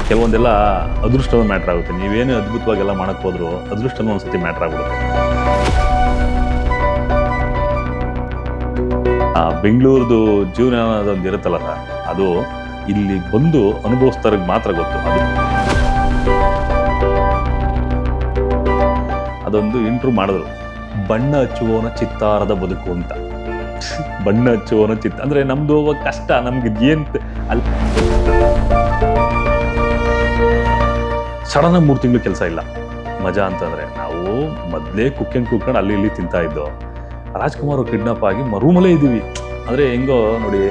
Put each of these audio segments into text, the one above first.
ಕೆಲವೊಂದೆಲ್ಲ ಅದೃಷ್ಟನೂ ಮ್ಯಾಟ್ರ್ ಆಗುತ್ತೆ. ನೀವೇನು ಅದ್ಭುತವಾಗೆಲ್ಲ ಮಾಡೋಕ್ಕೆ ಹೋದ್ರು ಅದೃಷ್ಟನೂ ಒಂದ್ಸತಿ ಮ್ಯಾಟ್ರ್ ಆಗ್ಬಿಡುತ್ತೆ. ಬೆಂಗಳೂರದು ಜೀವನ ಅನ್ನೋದೊಂದು ಇರುತ್ತಲ್ಲ ಸರ್, ಅದು ಇಲ್ಲಿ ಬಂದು ಅನುಭವಿಸ್ತಾರಿಗೆ ಮಾತ್ರ ಗೊತ್ತು. ಅದೊಂದು ಇಂಟ್ರ್ಯೂ ಮಾಡಿದ್ರು, ಬಣ್ಣ ಹಚ್ಚುವವನ ಚಿತ್ತಾರದ ಬದುಕು ಅಂತ. ಬಣ್ಣ ಹಚ್ಚುವವನ ಅಂದರೆ ನಮ್ದು ಕಷ್ಟ, ನಮ್ಗೆ ಏನು ಅಲ್ಲಿ ಸಡನ್ನಾಗಿ 3 ತಿಂಗಳು ಕೆಲಸ ಇಲ್ಲ. ಮಜಾ ಅಂತಂದರೆ ನಾವು ಮೊದಲೇ ಕುಕ್ಕೊಂಡು ಅಲ್ಲಿ ಇಲ್ಲಿ ತಿಂತಾ ಇದ್ದೋ. ರಾಜ್ಕುಮಾರ್ ಕಿಡ್ನಾಪ್ ಆಗಿ ರೂಮಲ್ಲೇ ಇದ್ದೀವಿ. ಅಂದರೆ ಹೆಂಗೋ ನೋಡಿ,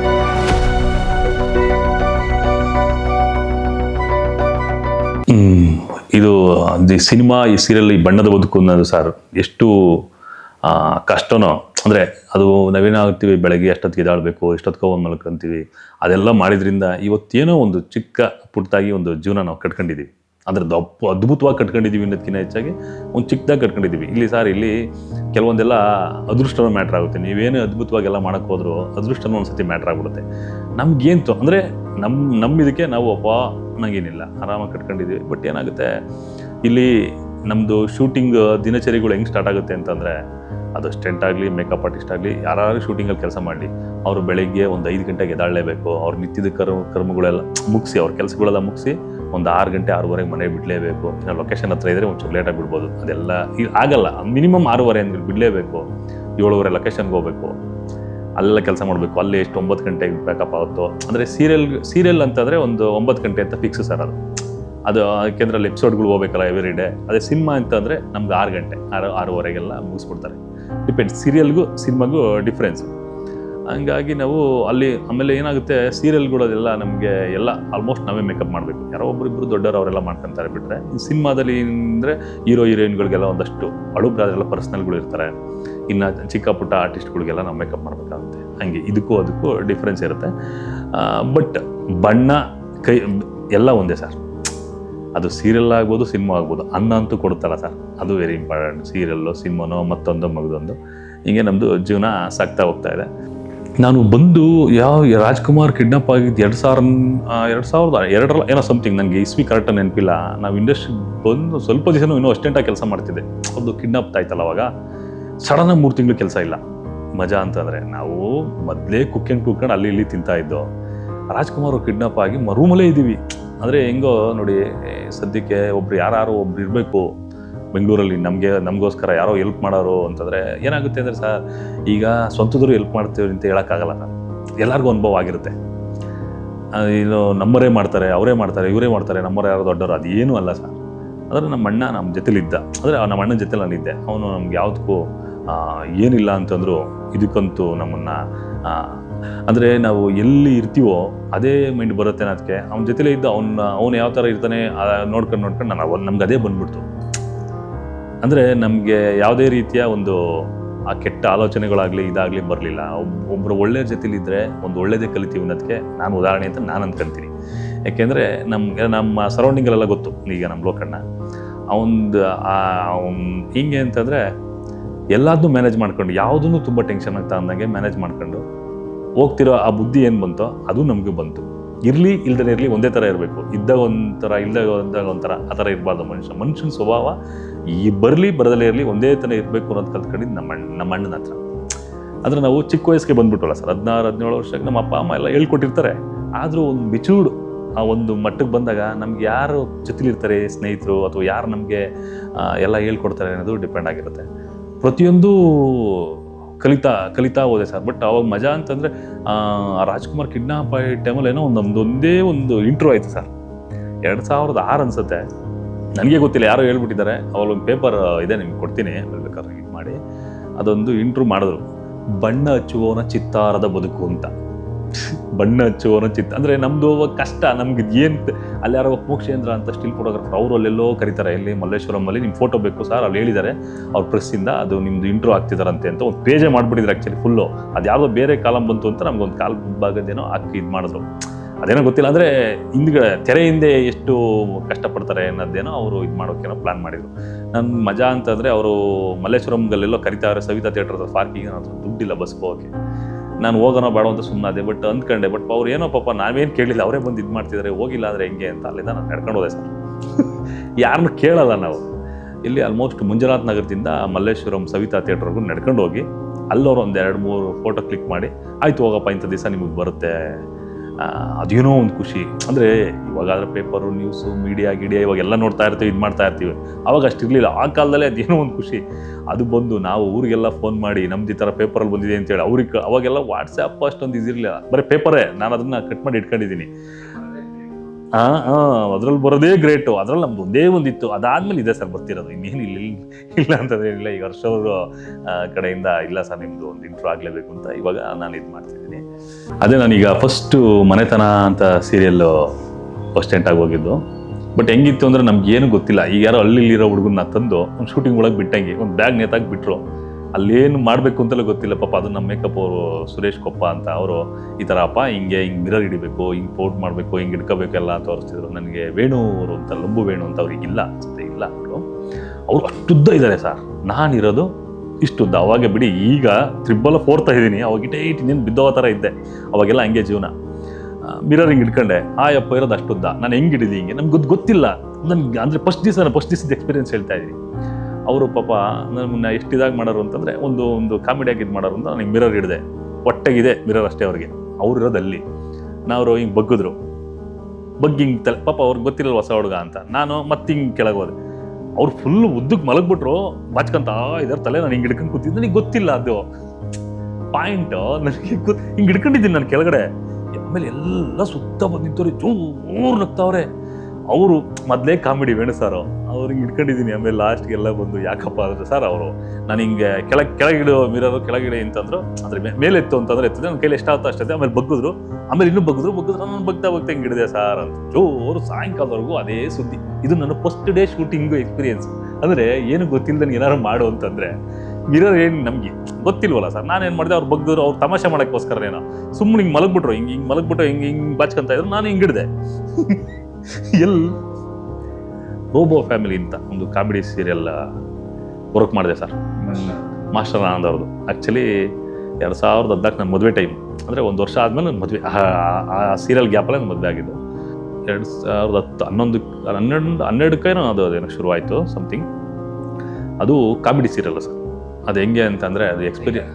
ಇದು ಸಿನಿಮಾ, ಈ ಸೀರಿಯಲ್, ಈ ಬಣ್ಣದ ಬದುಕು ಅನ್ನೋದು ಸರ್ ಎಷ್ಟು ಕಷ್ಟನೋ. ಅಂದರೆ ಅದು ನಾವೇನಾಗ್ತೀವಿ, ಬೆಳಗ್ಗೆ ಎಷ್ಟೊತ್ತಿಗೆ ಎದ್ದಾಳಬೇಕು, ಎಷ್ಟೊತ್ತಿಗೆ ಒಂದು ಮಲ್ಕೊಂತೀವಿ, ಅದೆಲ್ಲ ಮಾಡಿದ್ರಿಂದ ಇವತ್ತೇನೋ ಒಂದು ಚಿಕ್ಕ ಪುಟ್ಟದಾಗಿ ಒಂದು ಜೀವನ ನಾವು ಕಟ್ಕೊಂಡಿದ್ದೀವಿ. ಅಂದರೆ ಅದ್ಭುತವಾಗಿ ಕಟ್ಕೊಂಡಿದ್ದೀವಿ ಅನ್ನೋದಕ್ಕಿಂತ ಹೆಚ್ಚಾಗಿ ಒಂದು ಚಿಕ್ಕದಾಗಿ ಕಟ್ಕೊಂಡಿದ್ದೀವಿ. ಇಲ್ಲಿ ಸರ್, ಇಲ್ಲಿ ಕೆಲವೊಂದೆಲ್ಲ ಅದೃಷ್ಟನೂ ಮ್ಯಾಟ್ರ್ ಆಗುತ್ತೆ. ನೀವೇನು ಅದ್ಭುತವಾಗೆಲ್ಲ ಮಾಡೋಕ್ಕೆ ಹೋದ್ರು ಅದೃಷ್ಟನೂ ಒಂದ್ಸತಿ ಮ್ಯಾಟ್ರ್ ಆಗ್ಬಿಡುತ್ತೆ. ನಮ್ಗೇನು ಅಂದರೆ ನಮ್ಮ ಇದಕ್ಕೆ ನಾವು ನಂಗೇನಿಲ್ಲ, ಆರಾಮಾಗಿ ಕಟ್ಕೊಂಡಿದ್ದೀವಿ. ಬಟ್ ಏನಾಗುತ್ತೆ, ಇಲ್ಲಿ ನಮ್ಮದು ಶೂಟಿಂಗ್ ದಿನಚರಿಗಳು ಹೆಂಗೆ ಸ್ಟಾರ್ಟ್ ಆಗುತ್ತೆ ಅಂತಂದರೆ, ಅದು ಸ್ಟೆಂಟ್ ಆಗಲಿ, ಮೇಕಪ್ ಆರ್ಟಿಸ್ಟ್ ಆಗಲಿ, ಯಾರು ಶೂಟಿಂಗಲ್ಲಿ ಕೆಲಸ ಮಾಡಲಿ, ಅವರು ಬೆಳಗ್ಗೆ ಒಂದು 5 ಗಂಟೆಗೆ ಎದ್ದಾಳಲೇಬೇಕು. ಅವ್ರು ನಿತ್ಯದ ಕರ್ಮಗಳೆಲ್ಲ ಮುಗಿಸಿ, ಅವ್ರ ಕೆಲಸಗಳೆಲ್ಲ ಮುಗಿಸಿ ಒಂದು 6 ಗಂಟೆ 6:30 ಮನೆಗೆ ಬಿಡಲೇಬೇಕು. ಇನ್ನು ಲೊಕೇಶನ್ ಹತ್ರ ಇದ್ದರೆ ಒಂಚೂರು ಲೇಟಾಗಿ ಬಿಡ್ಬೋದು. ಅದೆಲ್ಲ ಆಗಲ್ಲ, ಮಿನಿಮಮ್ 6:30 ಅಂದ್ರೆ ಬಿಡಲೇಬೇಕು. 7:30 ಲೊಕೇಶನ್ಗೆ ಹೋಗಬೇಕು, ಅಲ್ಲೆಲ್ಲ ಕೆಲಸ ಮಾಡಬೇಕು. ಅಲ್ಲಿ ಎಷ್ಟು 9 ಗಂಟೆಗೆ ಬೇಕಪ್ಪ ಆವತ್ತು. ಅಂದರೆ ಸೀರಿಯಲ್ ಅಂತಂದರೆ ಒಂದು 9 ಗಂಟೆ ಅಂತ ಫಿಕ್ಸ್ ಸರ್ ಅದು ಯಾಕೆಂದ್ರೆ ಅಲ್ಲಿ ಎಪಿಸೋಡ್ಗಳು ಹೋಗ್ಬೇಕಲ್ಲ ಎವ್ರಿ ಡೇ. ಅದೇ ಸಿನಿಮಾ ಅಂತಂದರೆ ನಮ್ಗೆ 6 ಗಂಟೆ 6:30 ಮುಗಿಸ್ಬಿಡ್ತಾರೆ. Depend, ಸೀರಿಯಲ್ಗೂ ಸಿನಿಮಾಗೂ difference. ಹಂಗಾಗಿ ನಾವು ಅಲ್ಲಿ ಆಮೇಲೆ ಏನಾಗುತ್ತೆ, ಸೀರಿಯಲ್ಗಳದೆಲ್ಲ ನಮಗೆ ಎಲ್ಲ ಆಲ್ಮೋಸ್ಟ್ ನಾವೇ ಮೇಕಪ್ ಮಾಡಬೇಕು. ಯಾರೋ ಒಬ್ಬರಿಬ್ಬರು ದೊಡ್ಡವರು ಅವರೆಲ್ಲ ಮಾಡ್ಕೊತಾರೆ. ಬಿಟ್ಟರೆ ಈ ಸಿನಿಮಾದಲ್ಲಿ ಅಂದರೆ ಹೀರೋಯಿನ್ಗಳಿಗೆಲ್ಲ ಒಂದಷ್ಟು ಅಡುಬ್ರಾದ್ರೆಲ್ಲ ಪರ್ಸ್ನಲ್ಗಳು ಇರ್ತಾರೆ. ಇನ್ನು ಚಿಕ್ಕ ಪುಟ್ಟ ಆರ್ಟಿಸ್ಟ್ಗಳಿಗೆಲ್ಲ ನಾವು ಮೇಕಪ್ ಮಾಡಬೇಕಾಗುತ್ತೆ. ಹಾಗೆ ಅದಕ್ಕೂ ಡಿಫ್ರೆನ್ಸ್ ಇರುತ್ತೆ. ಬಟ್ ಬಣ್ಣ ಎಲ್ಲ ಒಂದೇ ಸರ್. ಅದು ಸೀರಿಯಲ್ ಆಗ್ಬೋದು, ಸಿನಿಮಾ ಆಗ್ಬೋದು, ಅನ್ನ ಅಂತೂ ಕೊಡುತ್ತಲ್ಲ ಸರ್, ಅದು ವೆರಿ ಇಂಪಾರ್ಟೆಂಟ್. ಸೀರಿಯಲ್ಲು, ಸಿನಿಮಾನೋ, ಮತ್ತೊಂದು ಮಗದೊಂದು, ಹಿಂಗೆ ನಮ್ಮದು ಜೀವನ ಸಾಗ್ತಾ ಹೋಗ್ತಾ ಇದೆ. ನಾನು ಬಂದು ರಾಜ್ಕುಮಾರ್ ಕಿಡ್ನಾಪ್ ಆಗಿದ್ದು 2002 ಏನೋ ಸಮಥಿಂಗ್, ನನಗೆ ಇಸ್ವಿ ಕರೆಕ್ಟಾಗಿ ನೆನಪಿಲ್ಲ. ನಾವು ಇಂಡಸ್ಟ್ರಿ ಬಂದು ಸ್ವಲ್ಪ ದಿವಸನೂ ಇನ್ನೂ ಅಷ್ಟೆಂಟಾಗಿ ಕೆಲಸ ಮಾಡ್ತಿದ್ದೆ. ಅದು ಕಿಡ್ನಾಪ್ ಆಯ್ತಲ್ಲ, ಅವಾಗ ಸಡನ್ನಾಗಿ 3 ತಿಂಗಳು ಕೆಲಸ ಇಲ್ಲ. ಮಜಾ ಅಂತಂದರೆ ನಾವು ಮೊದಲೇ ಕುಕ್ಕೊಂಡು ಅಲ್ಲಿ ಇಲ್ಲಿ ತಿಂತಾ ಇದ್ದೋ. ರಾಜ್ಕುಮಾರ್ ಕಿಡ್ನಾಪ್ ಆಗಿ ರೂಮಲ್ಲೇ ಇದ್ದೀವಿ. ಅಂದರೆ ಹೆಂಗೋ ನೋಡಿ, ಸದ್ಯಕ್ಕೆ ಯಾರು ಒಬ್ರು ಇರಬೇಕು ಬೆಂಗಳೂರಲ್ಲಿ, ನಮಗೋಸ್ಕರ ಯಾರೋ ಹೆಲ್ಪ್ ಮಾಡೋರು ಅಂತಂದರೆ ಏನಾಗುತ್ತೆ ಅಂದರೆ ಸರ್, ಈಗ ಸ್ವಂತದ್ರು ಹೆಲ್ಪ್ ಮಾಡ್ತೀವಿ ಅಂತ ಹೇಳೋಕ್ಕಾಗಲ್ಲ ಸರ್. ಎಲ್ಲರಿಗೂ ಅನುಭವ ಆಗಿರುತ್ತೆ. ಇದು ನಮ್ಮವರೇ ಮಾಡ್ತಾರೆ, ಅವರೇ ಮಾಡ್ತಾರೆ, ಇವರೇ ಮಾಡ್ತಾರೆ, ನಮ್ಮವ್ರು ಯಾರೋ ದೊಡ್ಡವರು, ಅದೇನೂ ಅಲ್ಲ ಸರ್. ಆದರೆ ನಮ್ಮ ಅಣ್ಣ ನಮ್ಮ ಜೊತೆಲಿದ್ದ. ಅಂದರೆ ನಮ್ಮ ಅಣ್ಣನ ಜೊತೆಲಿ ನಾನಿದ್ದೆ. ಅವನು ನಮ್ಗೆ ಯಾವುದಕ್ಕೂ ಏನಿಲ್ಲ ಅಂತಂದ್ರು ಇದಕ್ಕಂತೂ ನಮ್ಮನ್ನು, ಅಂದರೆ ನಾವು ಎಲ್ಲಿ ಇರ್ತೀವೋ ಅದೇ ಮೈಂಡ್ ಬರುತ್ತೆ ಅನ್ನೋದಕ್ಕೆ ಅವನ ಜೊತೆಲೇ ಇದ್ದ. ಅವನು ಯಾವ ಥರ ಇರ್ತಾನೆ ನೋಡ್ಕೊಂಡು ನಮ್ಗೆ ಅದೇ ಬಂದ್ಬಿಡ್ತು. ಅಂದರೆ ನಮಗೆ ಯಾವುದೇ ರೀತಿಯ ಒಂದು ಆ ಕೆಟ್ಟ ಆಲೋಚನೆಗಳಾಗಲಿ ಇದಾಗಲಿ ಬರಲಿಲ್ಲ. ಒಬ್ಬರು ಒಳ್ಳೆಯ ಜೊತೆಲಿದ್ದರೆ ಒಂದು ಒಳ್ಳೆಯದೇ ಕಲಿತೀವಿ ಅನ್ನೋದಕ್ಕೆ ನಾನು ಉದಾಹರಣೆ ಅಂತ ನಾನು ಅಂದ್ಕೊಂತೀನಿ. ಯಾಕೆಂದರೆ ನಮ್ಮ ಸರೌಂಡಿಂಗಲ್ಲೆಲ್ಲ ಗೊತ್ತು. ಈಗ ನಮ್ಮ ಲೋಕಣ್ಣ ಅವನು ಹಿಂಗೆ ಅಂತಂದರೆ ಎಲ್ಲದನ್ನೂ ಮ್ಯಾನೇಜ್ ಮಾಡ್ಕೊಂಡು, ಯಾವುದೂ ತುಂಬ ಟೆನ್ಷನ್ ಆಗ್ತಾ ಅಂದಂಗೆ ಮ್ಯಾನೇಜ್ ಮಾಡ್ಕೊಂಡು ಹೋಗ್ತಿರೋ ಆ ಬುದ್ಧಿ ಏನು ಬಂತೋ ಅದು ನಮಗೂ ಬಂತು. ಇರಲಿ ಇಲ್ದೇ ಇರಲಿ ಒಂದೇ ಥರ ಇರಬೇಕು. ಇದ್ದಾಗ ಒಂಥರ, ಇಲ್ದಾಗ ಒಂಥರ, ಆ ಥರ ಇರಬಾರ್ದು. ಮನುಷ್ಯನ ಸ್ವಭಾವ ಬರಲಿ ಬರದಲ್ಲೇ ಇರಲಿ ಒಂದೇ ಥರ ಇರಬೇಕು ಅನ್ನೋದು ಕಲ್ತ್ಕೊಂಡಿದ್ದು ನಮ್ಮ ಅಣ್ಣನ ಹತ್ರ. ಅಂದರೆ ನಾವು ಚಿಕ್ಕ ವಯಸ್ಸಿಗೆ ಬಂದ್ಬಿಟ್ಟವಲ್ಲ ಸರ್, 16-17 ವರ್ಷಕ್ಕೆ ನಮ್ಮ ಅಪ್ಪ ಅಮ್ಮ ಎಲ್ಲ ಹೇಳ್ಕೊಟ್ಟಿರ್ತಾರೆ. ಆದರೂ ಒಂದು ಮೆಚೂರ್ಡ್ ಆ ಒಂದು ಮಟ್ಟಕ್ಕೆ ಬಂದಾಗ ನಮ್ಗೆ ಯಾರು ಜೊತೆಲಿರ್ತಾರೆ, ಸ್ನೇಹಿತರು ಅಥವಾ ಯಾರು ನಮಗೆ ಎಲ್ಲ ಹೇಳ್ಕೊಡ್ತಾರೆ ಅನ್ನೋದು ಡಿಪೆಂಡ್ ಆಗಿರುತ್ತೆ. ಪ್ರತಿಯೊಂದು ಕಲಿತಾ ಹೋದೆ ಸರ್. ಬಟ್ ಅವಾಗ ಮಜಾ ಅಂತಂದರೆ ರಾಜ್ಕುಮಾರ್ ಕಿಡ್ನಾಪ್ ಆಗಿ ಟೈಮಲ್ಲಿ ಏನೋ ಒಂದೇ ಒಂದು ಇಂಟ್ರ್ಯೂ ಆಯಿತು ಸರ್. 2006 ಅನಿಸುತ್ತೆ, ನನಗೆ ಗೊತ್ತಿಲ್ಲ, ಯಾರೋ ಹೇಳ್ಬಿಟ್ಟಿದ್ದಾರೆ. ಅವಾಗ ಒಂದು ಪೇಪರ್ ಇದೆ, ನಿಮ್ಗೆ ಕೊಡ್ತೀನಿ, ಬೇಕಾದ್ರೆ ಇದು ಮಾಡಿ. ಅದೊಂದು ಇಂಟ್ರ್ಯೂ ಮಾಡಿದ್ರು, ಬಣ್ಣ ಹಚ್ಚುವವನ ಚಿತ್ತಾರದ ಬದುಕು ಅಂತ. ಬಣ್ಣ ಹಚ್ಚುವವನ ಅಂದರೆ ನಮ್ಮದು ಕಷ್ಟ, ನಮ್ಗೆ ಏನು ಅಲ್ಲಿ ಯಾರೋ ಮೋಕ್ಷೇಂದ್ರ ಅಂತ ಸ್ಟಿಲ್ ಫೋಟೋಗ್ರಾಫರ್, ಅವರು ಅಲ್ಲೆಲ್ಲೋ ಕರೀತಾರೆ, ಇಲ್ಲಿ ಮಲ್ಲೇಶ್ವರಮಲ್ಲಿ ನಿಮ್ಮ ಫೋಟೋ ಬೇಕು ಸರ್, ಅಲ್ಲಿ ಹೇಳಿದ್ದಾರೆ ಅವ್ರ ಪ್ರೆಸ್ಸಿಂದ, ಅದು ನಿಮ್ಮದು ಇಂಟ್ರ್ಯೂ ಆಗ್ತಿದಾರಂತೆ ಅಂತ ಒಂದು ಪೇಜೇ ಮಾಡಿಬಿಟ್ಟಿದ್ರು ಆ್ಯಕ್ಚುಲಿ ಫುಲ್ಲು. ಅದು ಯಾವುದೋ ಬೇರೆ ಕಾಲಮ್ ಬಂತು ಅಂತ ನಮ್ಗೊಂದು ಕಾಲ್ ಭಾಗದೇನೋ ಹಾಕಿ ಇದು ಮಾಡಿದ್ರು. ಅದೇನೋ ಗೊತ್ತಿಲ್ಲ. ಅಂದರೆ ಹಿಂದ್ಗಡೆ ತೆರೆ ಹಿಂದೆ ಎಷ್ಟು ಕಷ್ಟಪಡ್ತಾರೆ ಅನ್ನೋದೇನೋ ಅವರು ಇದು ಮಾಡೋಕ್ಕೇನೋ ಪ್ಲ್ಯಾನ್ ಮಾಡಿದರು. ನನ್ನ ಮಜಾ ಅಂತಂದರೆ ಅವರು ಮಲ್ಲೇಶ್ವರಂಗಲ್ಲೆಲ್ಲೋ ಕರಿತಾವ್ರೆ, ಸವಿತಾ ಥಿಯೇಟರ್ ಪಾರ್ಕಿಗೆ, ನಾನು ದುಡ್ಡಿಲ್ಲ ಬಸ್ಗೆ ಹೋಗೋಕ್ಕೆ. ನಾನು ಹೋಗೋಣ ಬೇಡ ಅಂತ ಸುಮ್ಮನಾದೆ. ಬಟ್ ಅಂದ್ಕೊಂಡೆ, ಬಟ್ ಅವ್ರು ಏನೋ ಪಾಪ ನಾವೇನು ಕೇಳಿಲ್ಲ, ಅವರೇ ಬಂದು ಇದು ಮಾಡ್ತಿದ್ದಾರೆ, ಹೋಗಿಲ್ಲ ಅಂದರೆ ಹೆಂಗೆ ಅಂತ ಅಲ್ಲಿಂದ ನಾನು ನಡ್ಕೊಂಡು ಹೋದೆ ಸರ್. ಯಾರನ್ನೂ ಕೇಳಲ್ಲ ನಾವು. ಇಲ್ಲಿ ಆಲ್ಮೋಸ್ಟ್ ಮಂಜುನಾಥ್ ನಗರದಿಂದ ಮಲ್ಲೇಶ್ವರಂ ಸವಿತಾ ಥಿಯೇಟ್ರ್ವರೆಗೂ ನಡ್ಕೊಂಡು ಹೋಗಿ ಅಲ್ಲವರು ಒಂದು 2-3 ಫೋಟೋ ಕ್ಲಿಕ್ ಮಾಡಿ, ಆಯಿತು ಹೋಗಪ್ಪ ಇಂಥ ದಿವಸ ನಿಮಗೆ ಬರುತ್ತೆ. ಅದೇನೋ ಒಂದು ಖುಷಿ. ಅಂದರೆ ಇವಾಗಾದ್ರೆ ಪೇಪರು, ನ್ಯೂಸು, ಮೀಡಿಯಾ ಇವಾಗೆಲ್ಲ ನೋಡ್ತಾ ಇರ್ತೀವಿ, ಇದು ಮಾಡ್ತಾ ಇರ್ತೀವಿ. ಅವಾಗ ಅಷ್ಟಿರಲಿಲ್ಲ. ಆ ಕಾಲದಲ್ಲೇ ಅದೇನೋ ಒಂದು ಖುಷಿ. ಅದು ಬಂದು ನಾವು ಊರಿಗೆಲ್ಲ ಫೋನ್ ಮಾಡಿ ನಮ್ದು ಈ ಥರ ಪೇಪರಲ್ಲಿ ಬಂದಿದೆ ಅಂತೇಳಿ ಅವ್ರಿಗೆ, ಅವಾಗೆಲ್ಲ ವಾಟ್ಸಪ್ ಅಷ್ಟೊಂದು ಇದಿರಲಿಲ್ಲ, ಬರೀ ಪೇಪರೇ. ನಾನು ಅದನ್ನು ಕಟ್ ಮಾಡಿ ಇಟ್ಕೊಂಡಿದ್ದೀನಿ. ಅದ್ರಲ್ಲಿ ಬರೋದೇ ಗ್ರೇಟು. ಅದ್ರಲ್ಲಿ ನಮ್ದು ಒಂದೇ ಒಂದಿತ್ತು, ಅದಾದ್ಮೇಲೆ ಇದೆ ಸರ್ ಬರ್ತಿರೋದು. ಇನ್ನೇನು ಇಲ್ಲ ಅಂತಂದ್ರೆ ಇಲ್ಲ. ಈಗ ಹರ್ಷವ್ರ ಕಡೆಯಿಂದ ಇಲ್ಲ ಸರ್ ನಿಮ್ಮದು ಒಂದು ಇಂಟ್ರೋ ಆಗಲೇಬೇಕು ಅಂತ ಇವಾಗ ನಾನು ಇದು ಮಾಡ್ತಿದ್ದೀನಿ. ಅದೇ ನಾನೀಗ ಫಸ್ಟು ಮನೆತನ ಅಂತ ಸೀರಿಯಲ್ಲು ಫಸ್ಟ್ ಆಗಿ ಹೋಗಿದ್ದು. ಬಟ್ ಹೆಂಗಿತ್ತು ಅಂದರೆ ನಮ್ಗೆ ಏನು ಗೊತ್ತಿಲ್ಲ. ಈಗ ಯಾರೋ ಹಳ್ಳಿಲಿರೋ ಹುಡುಗನ್ನ ತಂದು ಒಂದು ಶೂಟಿಂಗ್ ಒಳಗೆ ಬಿಟ್ಟಂಗೆ ಒಂದು ಬ್ಯಾಗ್ ನೇತಾಗಿ ಬಿಟ್ಟರು. ಅಲ್ಲೇನು ಮಾಡಬೇಕು ಅಂತಲೇ ಗೊತ್ತಿಲ್ಲ ಪಾಪ. ಅದು ನಮ್ಮ ಮೇಕಪ್ ಅವರು ಸುರೇಶ್ ಕೊಪ್ಪ ಅಂತ, ಅವರು ಈ ಥರ ಅಪ್ಪ ಹಿಂಗೆ ಮಿರರ್ ಹಿಡಿಬೇಕು, ಹಿಂಗೆ ಪೌಟ್ ಮಾಡಬೇಕು, ಹಿಂಗೆ ಹಿಡ್ಕೋಬೇಕೆಲ್ಲ ತೋರಿಸ್ತಿದ್ರು. ನನಗೆ ವೇಣು ಅವರು ಅಂತ, ಲಂಬು ವೇಣು ಅಂತ ಅವ್ರಿಗಿಲ್ಲ ಅನಿಸುತ್ತೆ, ಇಲ್ಲ ಅವರು ಅಷ್ಟುದ್ದ ಇದ್ದಾರೆ ಸರ್. ನಾನಿರೋದು ಇಷ್ಟುದ್ದ. ಅವಾಗ ಬಿಡಿ, ಈಗ 4 ಇದ್ದೀನಿ. ಅವಾಗ ಇನ್ನೇನು ಬಿದ್ದೋ ಥರ ಇದ್ದೆ. ಅವಾಗೆಲ್ಲ ಹಂಗೆ ಜೀವನ. ಮಿರರ್ ಹಿಂಗೆ ಹಿಡ್ಕೊಂಡೆ, ಅಪ್ಪ ಇರೋದು ಅಷ್ಟುದ್ದ. ನಾನು ಹೆಂಗೆ ಹಿಡಿದು ಹಿಂಗೆ ನಮ್ಗೆ ಗೊತ್ತಿಲ್ಲ ನನಗೆ. ಅಂದರೆ ಫಸ್ಟ್ ದಿವಸದ ಎಕ್ಸ್ಪೀರಿಯನ್ಸ್ ಹೇಳ್ತಾ ಇದ್ದೀನಿ. ಅವರು ಪಾಪ ನಮ್ಮನ್ನ ಎಷ್ಟು ಇದಾಗಿ ಮಾಡೋರು ಅಂತಂದರೆ, ಒಂದು ಕಾಮಿಡಿಯಾಗಿ ಇದು ಮಾಡೋರು ಅಂತ ನನಗೆ ಮಿರರ್ ಹಿಡಿದೆ. ಹೊಟ್ಟೆಗಿದೆ ಮಿರರ್ ಅಷ್ಟೇ ಅವ್ರಿಗೆ. ಅವ್ರು ಇರೋದು ಅಲ್ಲಿ. ನಾವು ಹಿಂಗೆ ಬಗ್ಗಿದ್ರು, ಹಿಂಗೆ ತಲೆ, ಪಾಪ ಅವ್ರಿಗೆ ಗೊತ್ತಿಲ್ಲ ಹೊಸ ಹುಡುಗ ಅಂತ. ನಾನು ಮತ್ತೆ ಹಿಂಗೆ ಕೆಳಗೆ ಹೋದೆ. ಅವ್ರು ಫುಲ್ ಉದ್ದಕ್ಕೆ ಮಲಗ್ಬಿಟ್ರು, ಬಾಚ್ಕೊಂತ ಇದಾರೆ ತಲೆ. ನಾನು ಹಿಂಗೆ ಹಿಡ್ಕೊಂಡು ಕೂತಿದ್ದೆ. ನನಗೆ ಗೊತ್ತಿಲ್ಲ ಅದು ಪಾಯಿಂಟು. ನನಗೆ ಹಿಂಗೆ ಹಿಡ್ಕೊಂಡಿದ್ದೀನಿ ನಾನು ಕೆಳಗಡೆ. ಆಮೇಲೆ ಎಲ್ಲ ಸುತ್ತ ಬಂದಿದ್ದವ್ರು ಜೋರು ನಗ್ತಾವ್ರೆ. ಅವರು ಮೊದಲೇ ಕಾಮಿಡಿ ವೇಣು ಸಾರು, ಅವ್ರಿಗೆ ಹಿಡ್ಕೊಂಡಿದ್ದೀನಿ. ಆಮೇಲೆ ಲಾಸ್ಟ್ಗೆಲ್ಲ ಬಂದು ಯಾಕಪ್ಪ ಅಂದರೆ ಸರ್ ಅವರು ನಾನು ಹಿಂಗೆ ಕೆಳಗಿಡೋ ಮಿರರು ಕೆಳಗಿಡೆ ಅಂತಂದ್ರು. ಅಂದರೆ ಮೇಲೆ ಎತ್ತು ಅಂತಂದ್ರೆ ಎತ್ತದೆ, ನನ್ನ ಕೈಲಿ ಎಷ್ಟಾಗುತ್ತೋ ಅಷ್ಟೇ. ಆಮೇಲೆ ಬಗ್ಗಿದ್ರು, ಆಮೇಲೆ ಇನ್ನೂ ಬಗ್ಗಿದ್ರು ನಾನು ಬಗ್ತಾ ಹಿಂಗೆ ಹಿಡಿದೆ ಸರ್ ಅಂತ ಜೋರು. ಸಾಯಂಕಾಲದವರೆಗೂ ಅದೇ ಸುದ್ದಿ. ಇದು ನನ್ನ ಫಸ್ಟ್ ಡೇ ಶೂಟಿಂಗು ಎಕ್ಸ್ಪೀರಿಯನ್ಸ್. ಅಂದರೆ ಏನು ಗೊತ್ತಿಲ್ಲದಂಗೆ ಏನಾದ್ರು ಮಾಡು ಅಂತಂದರೆ ಮಿರರ್ ಏನು ನಮಗೆ ಗೊತ್ತಿಲ್ವಲ್ಲ ಸರ್. ನಾನೇನು ಮಾಡಿದೆ, ಅವ್ರು ಬಗ್ಗಿದ್ರು, ಅವ್ರು ತಮಾಷೆ ಮಾಡೋಕ್ಕೋಸ್ಕರನೇನೋ ಸುಮ್ಮನೆ ಹಿಂಗೆ ಮಲಗ್ಬಿಟ್ರು, ಹಿಂಗೆ ಮಲಗ್ಬಿಟ್ಟು ಹಿಂಗೆ ಬಾಚ್ಕೊಂತ ಇದ್ರು. ನಾನು ಹಿಂಗೆ ಹಿಡಿದೆ. ರೋಬೋ ಫ್ಯಾಮಿಲಿ ಅಂತ ಒಂದು ಕಾಮಿಡಿ ಸೀರಿಯಲ್ ವರ್ಕ್ ಮಾಡಿದೆ ಸರ್, ಮಾಸ್ಟರ್ ಆನಂದ್ ಅವ್ರದ್ದು. ಆ್ಯಕ್ಚುಲಿ 2014 ನನ್ನ ಮದುವೆ ಟೈಮ್. ಅಂದರೆ 1 ವರ್ಷ ಆದಮೇಲೆ ನನ್ನ ಮದುವೆ. ಆ ಸೀರಿಯಲ್ ಗ್ಯಾಪಲ್ಲೇ ನನ್ನ ಮದುವೆ ಆಗಿದ್ದು. 2010 12 ಅದು ಅದೇನೋ ಶುರುವಾಯಿತು ಸಮಥಿಂಗ್. ಅದು ಕಾಮಿಡಿ ಸೀರಿಯಲ್ ಸರ್. ಅದು ಹೆಂಗೆ ಅಂತಂದರೆ ಅದು ಎಕ್ಸ್ಪೀರಿಯನ್ಸ್.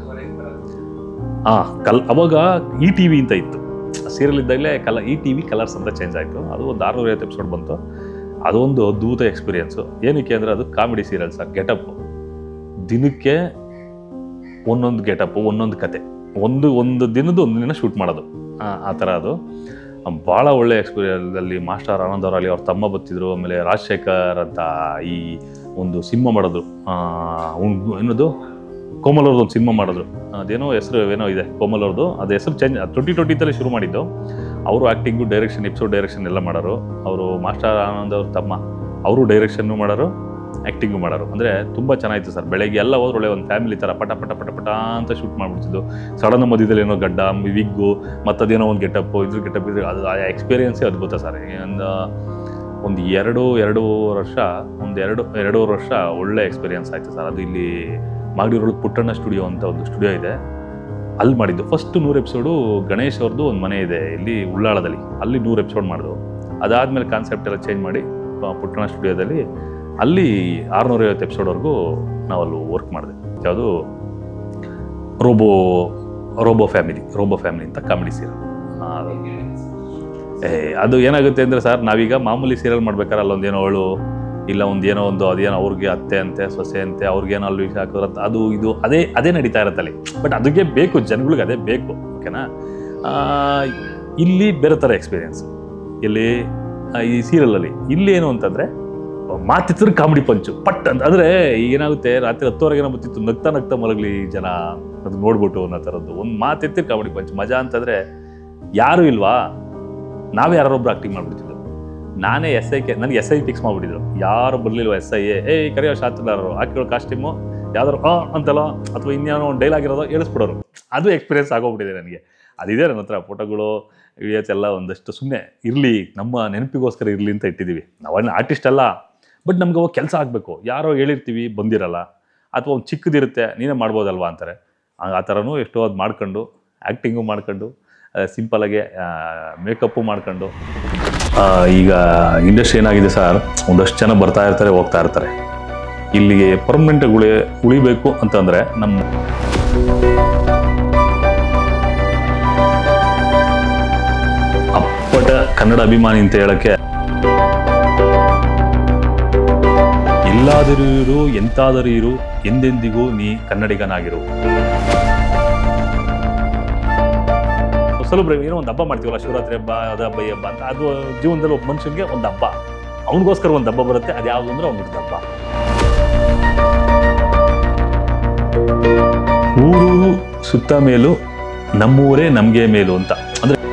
ಅವಾಗ ETV ಅಂತ ಇತ್ತು ಸೀರಿಯಲ್ ಇದ್ದಾಗಲೇ. ETV ಕಲರ್ಸ್ ಅಂತ ಚೇಂಜ್ ಆಯಿತು. ಅದು ಒಂದು 650 ಎಪಿಸೋಡ್ ಬಂತು. ಅದೊಂದು ಅದ್ಭುತ ಎಕ್ಸ್ಪೀರಿಯೆನ್ಸು. ಏನಕ್ಕೆ ಅಂದರೆ ಅದು ಕಾಮಿಡಿ ಸೀರಿಯಲ್ ಸರ್. ಗೆಟಪ್ಪು ದಿನಕ್ಕೆ ಒಂದೊಂದು ಗೆಟಪ್ಪು, ಒಂದೊಂದು ಕತೆ, ಒಂದು ದಿನ ಶೂಟ್ ಮಾಡೋದು. ಆ ಥರ ಅದು ಭಾಳ ಒಳ್ಳೆ ಎಕ್ಸ್ಪೀರಿಯನ್ಸಲ್ಲಿ. ಮಾಸ್ಟರ್ ಆನಂದ್ ಅವರಲ್ಲಿ ಅವ್ರ ತಮ್ಮ ಬರ್ತಿದ್ರು. ಆಮೇಲೆ ರಾಜಶೇಖರ್ ಅಂತ ಈ ಒಂದು ಸಿನಿಮಾ ಮಾಡಿದ್ರು. ಏನದು ಕೋಮಲ್ ಅವ್ರದ್ದು ಒಂದು ಸಿನಿಮಾ ಮಾಡಿದ್ರು. ಅದೇನೋ ಹೆಸರು ಏನೋ ಇದೆ ಕೋಮಲ್ ಅವ್ರದ್ದು. ಅದು ಹೆಸರು ಚೇಂಜ್ 2020 ಶುರು ಮಾಡಿದ್ದು. ಅವರು ಆ್ಯಕ್ಟಿಂಗು, ಡೈರೆಕ್ಷನ್, ಎಪಿಸೋಡ್ ಡೈರೆಕ್ಷನ್ ಎಲ್ಲ ಮಾಡೋರು. ಅವರು ಮಾಸ್ಟರ್ ಆನಂದ್ ಅವ್ರ ತಮ್ಮ, ಅವರು ಡೈರೆಕ್ಷನ್ನು ಮಾಡೋರು, ಆ್ಯಕ್ಟಿಂಗು ಮಾಡೋರು. ಅಂದರೆ ತುಂಬ ಚೆನ್ನಾಗಿತ್ತು ಸರ್. ಬೆಳಗ್ಗೆ ಎಲ್ಲ ಹೋದ್ರೆ ಒಳ್ಳೆ ಒಂದು ಫ್ಯಾಮಿಲಿ ಥರ ಪಟ ಅಂತ ಶೂಟ್ ಮಾಡಿಬಿಡ್ತಿದ್ದು. ಸಡನ್ ಮಧ್ಯದಲ್ಲಿ ಏನೋ ಗಡ್ಡ, ವಿಗ್ಗು, ಮತ್ತು ಅದೇನೋ ಒಂದು ಗೆಟಪ್ಪು, ಗೆಟಪ್ ಇದ್ರೆ ಅದು ಆ ಎಕ್ಸ್ಪೀರಿಯೆನ್ಸೇ ಅದ್ಭುತ ಸರ್. ಒಂದು 2 ವರ್ಷ ಒಳ್ಳೆ ಎಕ್ಸ್ಪೀರಿಯೆನ್ಸ್ ಆಯಿತು ಸರ್. ಅದು ಇಲ್ಲಿ ಮಾಗಡಿಯೊಳಗೆ ಪುಟ್ಟಣ್ಣ ಸ್ಟುಡಿಯೋ ಅಂತ ಒಂದು ಸ್ಟುಡಿಯೋ ಇದೆ, ಅಲ್ಲಿ ಮಾಡಿದ್ದು. ಫಸ್ಟ್ 100 ಎಪಿಸೋಡು ಗಣೇಶ್ ಅವ್ರದ್ದು ಒಂದು ಮನೆ ಇದೆ ಇಲ್ಲಿ ಉಳ್ಳಾಳದಲ್ಲಿ, ಅಲ್ಲಿ 100 ಎಪಿಸೋಡ್ ಮಾಡಿದ್ರು. ಅದಾದಮೇಲೆ ಕಾನ್ಸೆಪ್ಟ್ ಎಲ್ಲ ಚೇಂಜ್ ಮಾಡಿ ಪುಟ್ಟಣ್ಣ ಸ್ಟುಡಿಯೋದಲ್ಲಿ ಅಲ್ಲಿ 650 ಎಪಿಸೋಡ್ವರೆಗೂ ನಾವಲ್ಲಿ ವರ್ಕ್ ಮಾಡಿದೆ. ಯಾವುದು ರೋಬೋ ಫ್ಯಾಮಿಲಿ ಅಂತ ಕಾಮಿಡಿ ಸೀರಿಯಲ್. ಅದು ಏನಾಗುತ್ತೆ ಅಂದರೆ ಸರ್, ನಾವೀಗ ಮಾಮೂಲಿ ಸೀರಿಯಲ್ ಮಾಡ್ಬೇಕಾದ್ರೆ ಅಲ್ಲೊಂದೇನೋ ಅವಳು ಇಲ್ಲ ಅದೇನೋ ಅವ್ರಿಗೆ ಅತ್ತೆ ಅಂತೆ, ಸೊಸೆ ಅಂತೆ, ಅವ್ರಿಗೇನೋ ಅಲ್ಲಿ ಹಾಕಿದ್ರೆ ಅದು ಇದು ಅದೇ ನಡೀತಾ ಇರುತ್ತೆ ಅಲ್ಲಿ. ಬಟ್ ಅದಕ್ಕೆ ಬೇಕು, ಜನಗಳಿಗೆ ಅದೇ ಬೇಕು. ಓಕೆನಾ. ಇಲ್ಲಿ ಬೇರೆ ಥರ ಎಕ್ಸ್ಪೀರಿಯೆನ್ಸ್ ಇಲ್ಲಿ ಈ ಸೀರಿಯಲಲ್ಲಿ. ಇಲ್ಲಿ ಏನು ಅಂತಂದರೆ ಮಾತಿತ್ರ ಕಾಮಿಡಿ ಪಂಚು ಪಟ್ ಅಂತ. ಅಂದರೆ ಏನಾಗುತ್ತೆ, ರಾತ್ರಿ 10 ಬರ್ತಿತ್ತು, ನಗ್ತಾ ಮಲಗಲಿ ಜನ ಅದು ನೋಡ್ಬಿಟ್ಟು ಅನ್ನೋ ಥರದ್ದು ಒಂದು ಮಾತಿತ್ತಿರ ಕಾಮಿಡಿ ಪಂಚ್. ಮಜಾ ಅಂತಂದರೆ ಯಾರೂ ಇಲ್ವಾ, ನಾವೇ ಯಾರೊಬ್ರು ಆ್ಯಕ್ಟಿಂಗ್ ಮಾಡಿಬಿಡ್ತಿದ್ದು. ನಾನೇ ನನಗೆ SI ಫಿಕ್ಸ್ ಮಾಡಿಬಿಟ್ಟಿದ್ರು. ಯಾರು ಬರಲಿಲ್ವ SI, ಕರೆಯೋ ಶಾಸ್ತ್ರದಾರರು ಹಾಕಿರೋ ಕಾಸ್ಟ್ಯೂಮು ಯಾವ್ದಾರು ಅಂತಲ್ಲ, ಅಥವಾ ಇನ್ನೇನೋ ಒಂದು ಡೈಲಾಗ್ ಇರೋದು ಹೇಳಿಸ್ಬಿಡೋರು. ಅದು ಎಕ್ಸ್ಪೀರಿಯೆನ್ಸ್ ಆಗೋಗ್ಬಿಟ್ಟಿದೆ ನನಗೆ. ಅದಿದೆ ನನ್ನ ಹತ್ರ ಫೋಟೋಗಳು, ವಿಡಿಯೋಸ್ ಎಲ್ಲ ಒಂದಷ್ಟು ಸುಮ್ಮನೆ ಇರಲಿ, ನಮ್ಮ ನೆನಪಿಗೋಸ್ಕರ ಇರಲಿ ಅಂತ ಇಟ್ಟಿದ್ದೀವಿ. ನಾವೇನು ಆರ್ಟಿಸ್ಟ್ ಅಲ್ಲ, ಬಟ್ ನಮ್ಗೆ ಅವಾಗ ಕೆಲಸ ಆಗಬೇಕು. ಯಾರೋ ಹೇಳಿರ್ತೀವಿ ಬಂದಿರಲ್ಲ, ಅಥವಾ ಒಂದು ಚಿಕ್ಕದಿರುತ್ತೆ, ನೀನೇ ಮಾಡ್ಬೋದಲ್ವಾ ಅಂತಾರೆ. ಆ ಥರನೂ ಎಷ್ಟೋ ಅದು ಮಾಡ್ಕೊಂಡು ಆ್ಯಕ್ಟಿಂಗು ಮಾಡ್ಕೊಂಡು ಸಿಂಪಲಾಗಿ ಮೇಕಪ್ಪು ಮಾಡ್ಕೊಂಡು ಈಗ ಇಂಡಸ್ಟ್ರಿ ಏನಾಗಿದೆ ಸರ್, ಒಂದಷ್ಟು ಜನ ಬರ್ತಾ ಇರ್ತಾರೆ ಹೋಗ್ತಾ ಇರ್ತಾರೆ. ಇಲ್ಲಿಗೆ ಪರ್ಮನೆಂಟ್ ಉಳಿಬೇಕು ಅಂತಂದರೆ ನಮ್ಮ ಅಪ್ಪಟ ಕನ್ನಡ ಅಭಿಮಾನಿ ಅಂತ ಹೇಳೋಕ್ಕೆ ಎಲ್ಲಾದರೂ ಇರು ಎಂತಾದರೂ ಇರು ಎಂದೆಂದಿಗೂ ನೀ ಕನ್ನಡಿಗನಾಗಿರು. ಸ್ವಲ್ಪ ಏನೋ ಒಂದು ಹಬ್ಬ ಮಾಡ್ತೀವಲ್ಲ, ಶಿವರಾತ್ರಿ ಹಬ್ಬ, ಅದು ಹಬ್ಬ ಈ ಹಬ್ಬ ಅಂತ, ಅದು ಜೀವನದಲ್ಲಿ ಒಬ್ಬ ಮನುಷ್ಯನಿಗೆ ಒಂದು ಹಬ್ಬ, ಅವನಿಗೋಸ್ಕರ ಒಂದು ಹಬ್ಬ ಬರುತ್ತೆ. ಅದು ಯಾವುದು ಅಂದ್ರೆ ಅವ್ನಿಗೆ ಹಬ್ಬ. ಊರು ಸುತ್ತ ಮೇಲು ನಮ್ಮೂರೇ ನಮಗೆ ಮೇಲು ಅಂತ. ಅಂದರೆ